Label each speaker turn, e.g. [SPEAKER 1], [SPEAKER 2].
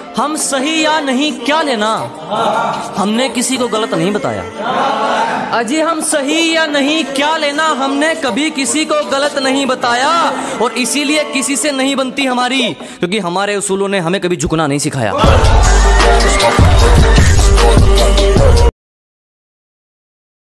[SPEAKER 1] हम सही या नहीं क्या लेना, हमने किसी को गलत नहीं बताया। अजी हम सही या नहीं क्या लेना, हमने कभी किसी को गलत नहीं बताया। और इसीलिए किसी से नहीं बनती हमारी, क्योंकि हमारे उसूलों ने हमें कभी झुकना नहीं सिखाया।